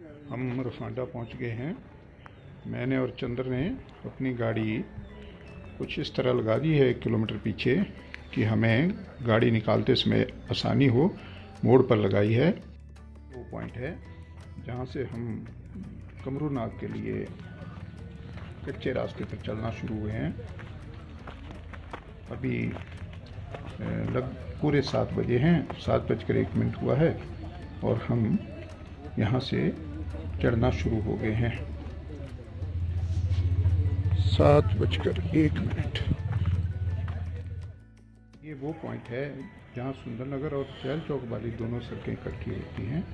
हम रफांडा पहुंच गए हैं। मैंने और चंद्र ने अपनी गाड़ी कुछ इस तरह लगा दी है 1 किलोमीटर पीछे कि हमें गाड़ी निकालते समय आसानी हो। मोड़ पर लगाई है। वो पॉइंट है जहां से हम कमरूनाग के लिए कच्चे रास्ते पर चलना शुरू हुए हैं। अभी पूरे 7 बजे हैं, 7:01 हुआ है और हम यहाँ से चढ़ना शुरू हो गए हैं। 7:01। ये वो पॉइंट है जहाँ सुंदरनगर और चहल चौक वाली दोनों सड़कें इकट्ठी होती हैं।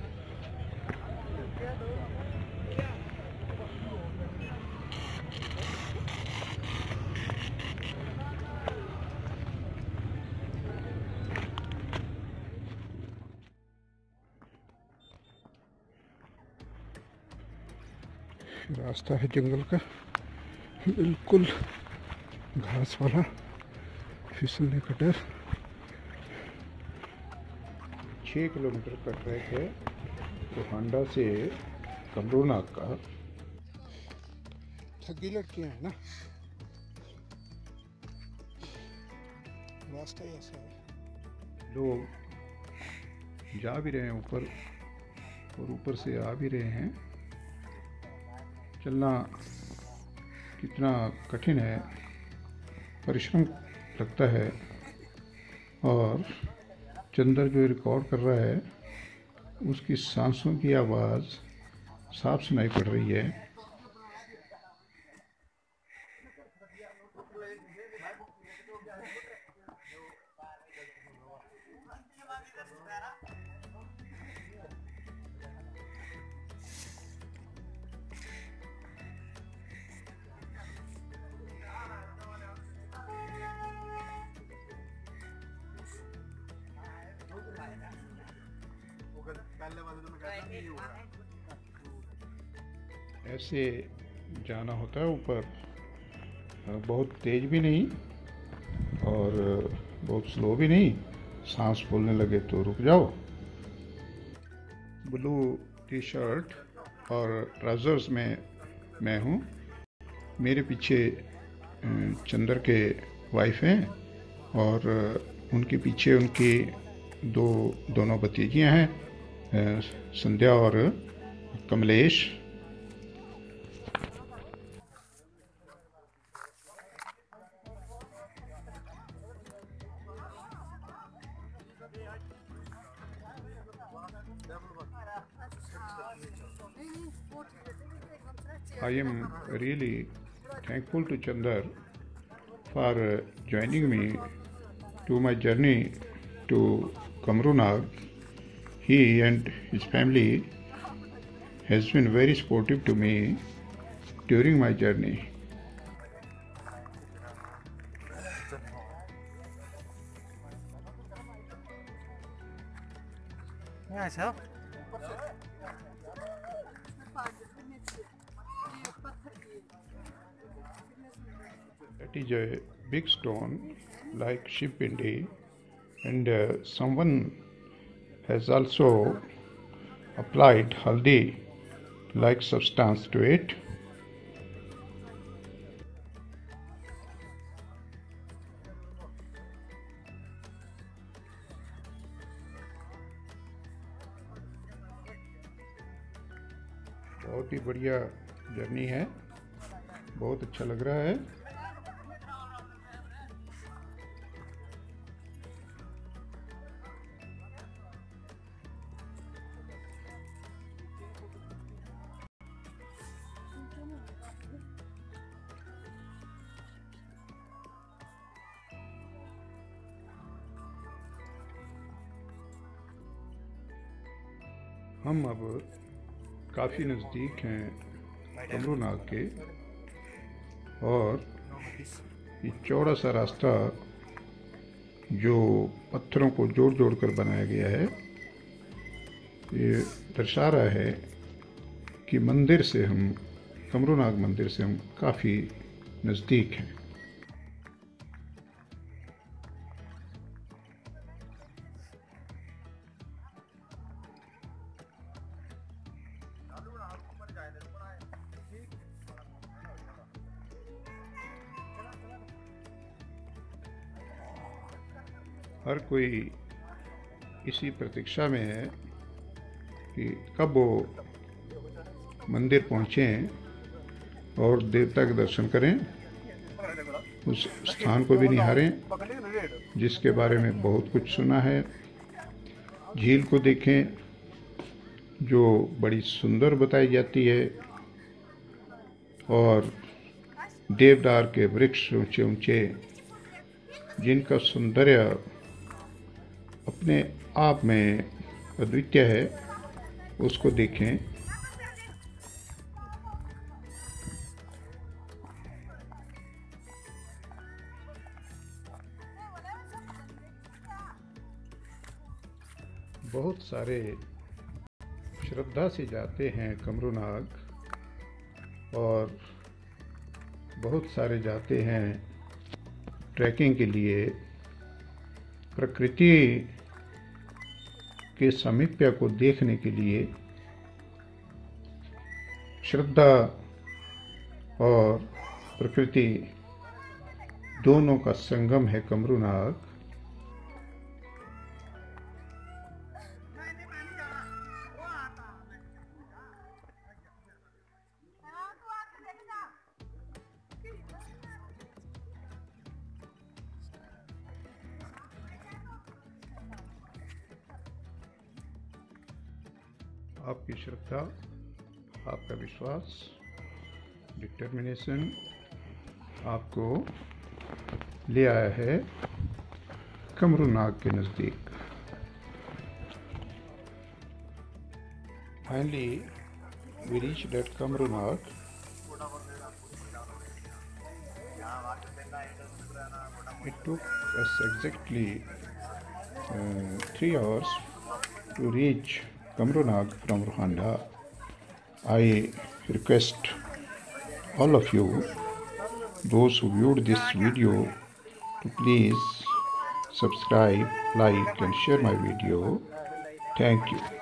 रास्ता है जंगल का, बिल्कुल घास वाला, फिसलने का डर। 6 किलोमीटर का ट्रैक है रफांडा से कमरूनाग का। ठगी लड़कियां हैं ना, रास्ता ऐसा है। लोग जा भी रहे हैं ऊपर और ऊपर से आ भी रहे हैं। चलना कितना कठिन है, परिश्रम लगता है। और चंद्र जो रिकॉर्ड कर रहा है उसकी सांसों की आवाज़ साफ सुनाई पड़ रही है। ऐसे जाना होता है ऊपर, बहुत तेज भी नहीं और बहुत स्लो भी नहीं। सांस फूलने लगे तो रुक जाओ। ब्लू टी शर्ट और ट्राउज़र्स में मैं हूँ। मेरे पीछे चंद्र के वाइफ हैं और उनके पीछे उनकी दोनों भतीजियाँ हैं, संध्या और Kamlesh. I am really thankful to Chandar for joining me to my journey to Kamrunag. He and his family has been very supportive to me during my journey. That is a big stone like Shivpindi, and someone has also applied haldi like substance to it. बहुत ही बढ़िया journey है, बहुत अच्छा लग रहा है। हम अब काफ़ी नज़दीक हैं कमरूनाग के, और ये चौड़ा सा रास्ता जो पत्थरों को जोड़ जोड़ कर बनाया गया है, ये दर्शा रहा है कि मंदिर से हम कमरूनाग मंदिर से हम काफ़ी नज़दीक हैं। हर कोई इसी प्रतीक्षा में है कि कब वो मंदिर पहुँचें और देवता के दर्शन करें, उस स्थान को भी निहारें जिसके बारे में बहुत कुछ सुना है। झील को देखें जो बड़ी सुंदर बताई जाती है, और देवदार के वृक्ष ऊंचे ऊंचे जिनका सौंदर्य अपने आप में अद्वितीय है, उसको देखें। बहुत सारे श्रद्धा से जाते हैं कमरूनाग, और बहुत सारे जाते हैं ट्रैकिंग के लिए। प्रकृति के सामीप्य को देखने के लिए। श्रद्धा और प्रकृति दोनों का संगम है कमरूनाग। आपकी श्रद्धा, आपका विश्वास, डिटर्मिनेशन आपको ले आया है कमरूनाग के नज़दीक। Finally we reached at Kamrunag. It took us exactly 3 hours to reach Kamrunag from Rohanda. I request all of you, those who viewed this video, to please subscribe, like and share my video. Thank you.